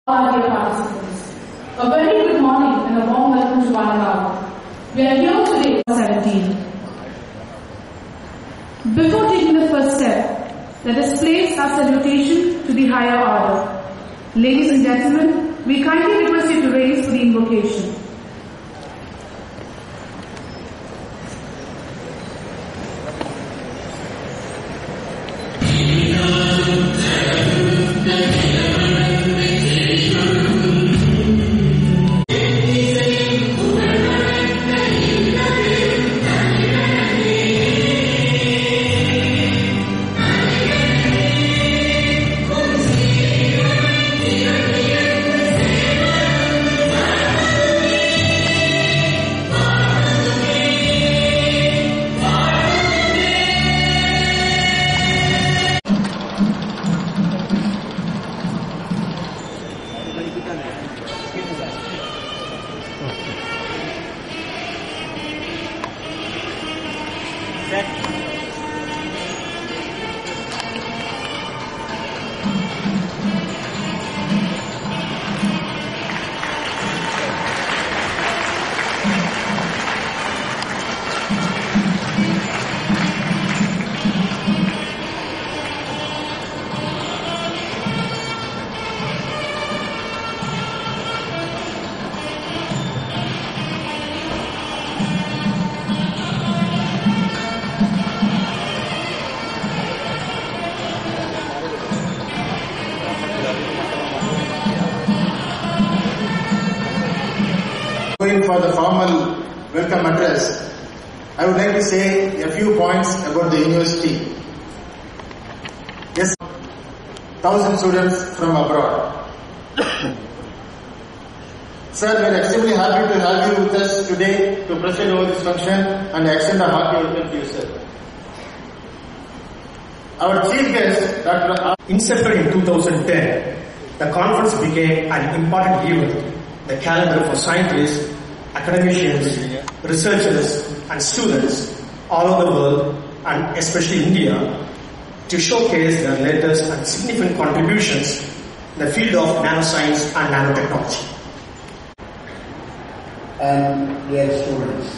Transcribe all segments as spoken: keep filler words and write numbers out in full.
Our dear participants, a very good morning and a warm welcome to one and all. We are here today for seventeen. Before taking the first step, let us place our salutation to the higher order. Ladies and gentlemen, we kindly request you to raise for the invocation. For the formal welcome address, I would like to say a few points about the university. Yes, thousand students from abroad. Sir, we are extremely happy to have you with us today to preside over this function and extend a hearty welcome to you, sir. Our chief guest, Doctor Incepted in two thousand ten, the conference became an important event, the calendar for scientists, academicians, researchers and students all over the world and especially India to showcase their latest and significant contributions in the field of nanoscience and nanotechnology. And dear students,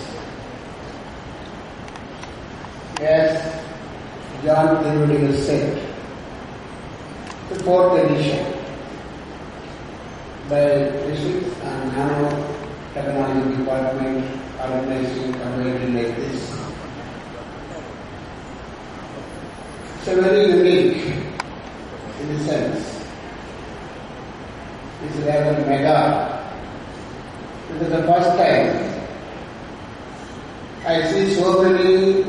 as John Irwin said, the fourth edition by Physics and Nanotechnology Department organizing community like this. It's a very unique in the sense. It's rather mega. This is the first time I see so many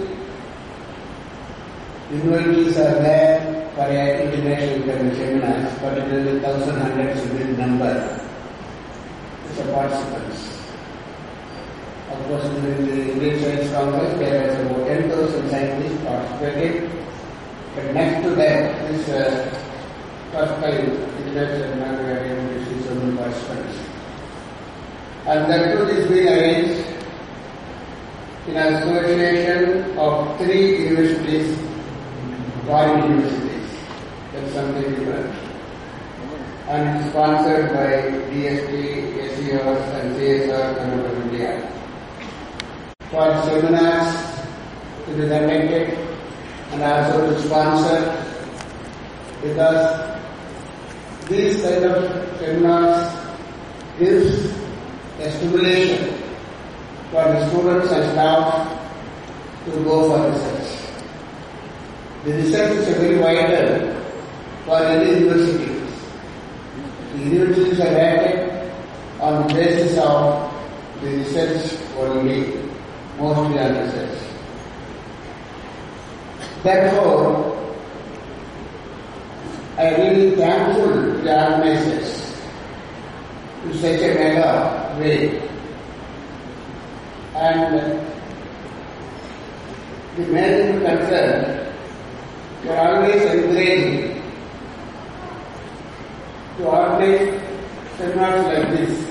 universities are there for an international seminars, particularly thousand hundreds with number. It's a participants. Of course, during the Indian Science Congress, there was about ten thousand scientists participated. But next to that, this uh, first time international number we are able to see so many participants. And that too is being arranged in association of three universities, foreign universities. That's something different. And it's sponsored by D S T, S E R and C S R Government of India. For seminars to be conducted and also to sponsor, because these kind of seminars gives a stimulation for the students and staff to go for research. The research is very vital for any university. The universities are rated on the basis of the research only, mostly on research. Therefore, I am really thankful to the organizers to such a mega way. And the management concerned were always encouraging to organize seminars like this,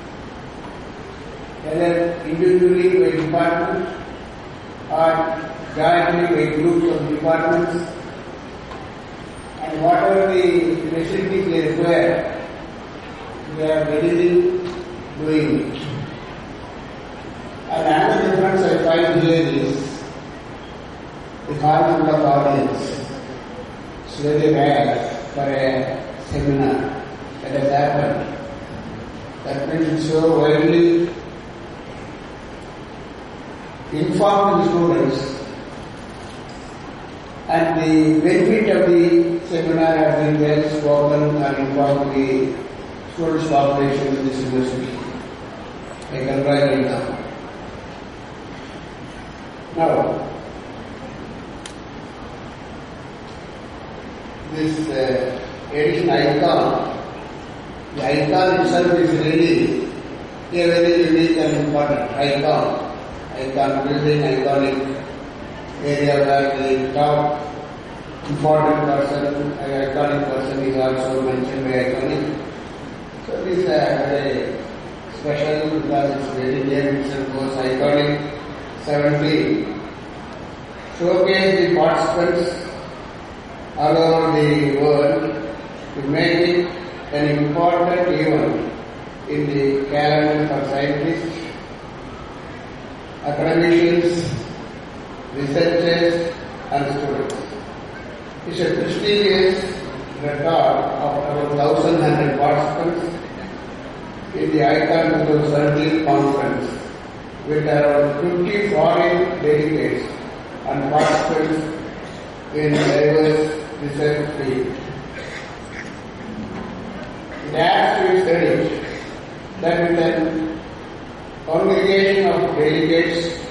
whether individually by department or jointly by groups of departments, and whatever the facilities they require, they are readily doing it. And another difference I find here is the content of audience. It's very rare for a seminar that has happened. That means it's so widely informed the students, and the benefit of the seminar has been well spoken and informed the students' population in this university. I congratulate them. Now, this uh, edition icon, the icon itself is really a very unique and important icon. Icon building, iconic area where the top important person, an iconic person is also mentioned by iconic. So this is uh, very special because it's very name itself was iconic. seventeen. Showcase the participants all over the world to make it an important event in the calendar for scientists, academicians, researchers and students. It's a prestigious record of about one thousand one hundred participants in the ICON twenty seventeen conference with around fifty foreign delegates and participants in diverse research fields. It adds to its credit that with an congregation of delegates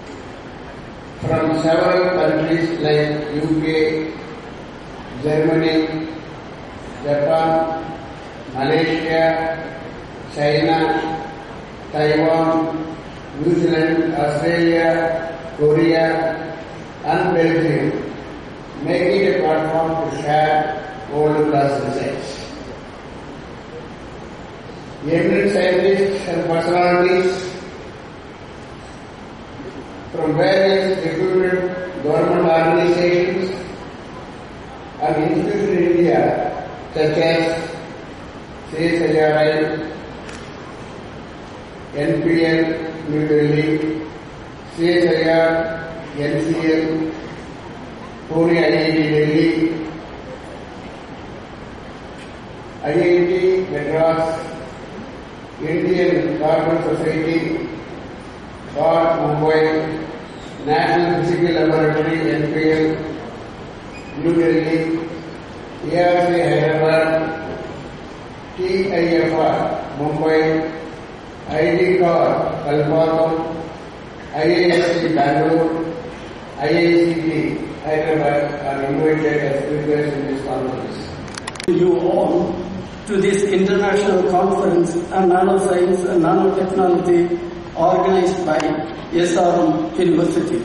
from several countries like U K, Germany, Japan, Malaysia, China, Taiwan, New Zealand, Australia, Korea and Belgium, making a platform to share world-class research. Eminent scientists and personalities from various reputed government organizations and institutions in India, such as C S I R I, N P L, New Delhi, C S I R, N C L, Pune I I T Delhi, I I T Madras, Indian Carbon Society, B O R Mumbai, National Physical Laboratory, N P L, New Delhi, E R C Hyderabad, T I F R, Mumbai, I D C O R, Kalpakkam, I I S C Bangalore, I I C T, Hyderabad are invited as speakers in this conference. You all to this international conference on nanoscience and nanotechnology organized by S R M University.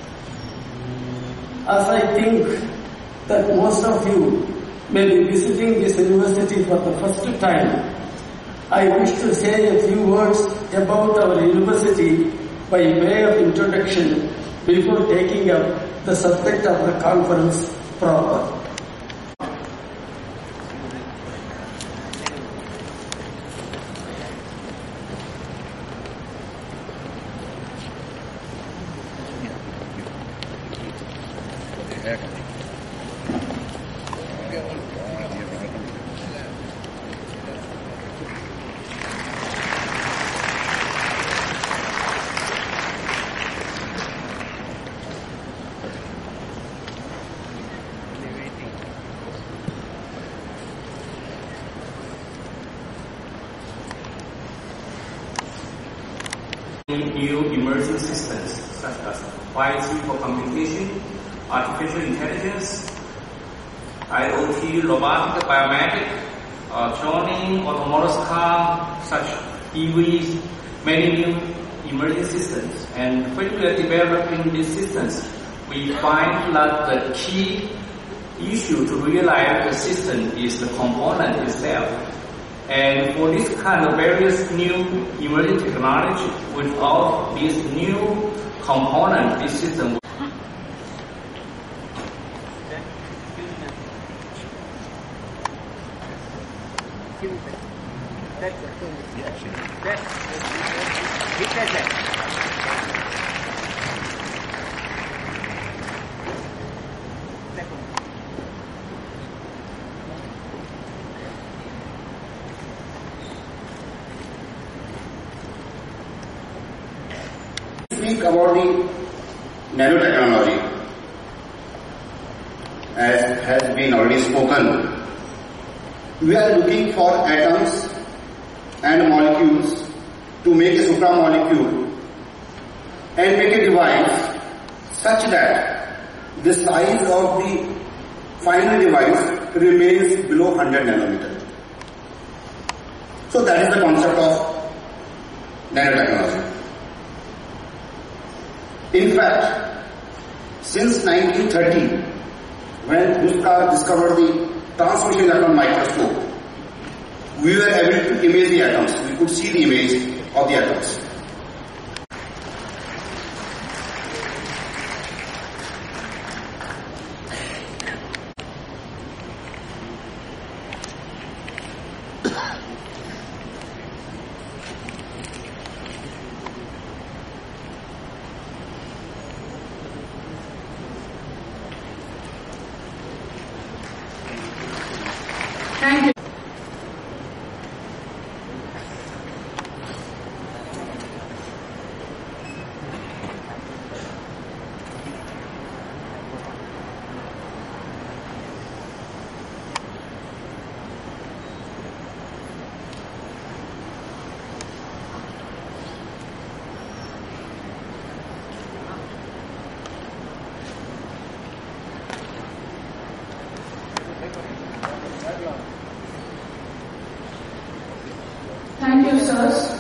As I think that most of you may be visiting this university for the first time, I wish to say a few words about our university by way of introduction before taking up the subject of the conference proper. New emerging systems such as five G for communication, artificial intelligence, I O T, robotic, biomedic, uh, droning, autonomous car, such E Vs, many new emerging systems. And when we are developing these systems, we find that the key issue to realize the system is the component itself. And for this kind of various new emerging technology, without this new component, this system Speak about the nanotechnology, as has been already spoken. We are looking for atoms and molecules to make a supramolecule and make a device such that the size of the final device remains below one hundred nanometer. So that is the concept of nanotechnology. In fact, since nineteen thirty, when Huskar discovered the transmission electron microscope, we were able to image the atoms. We could see the image of the atoms. Thank you. Thank you, sirs.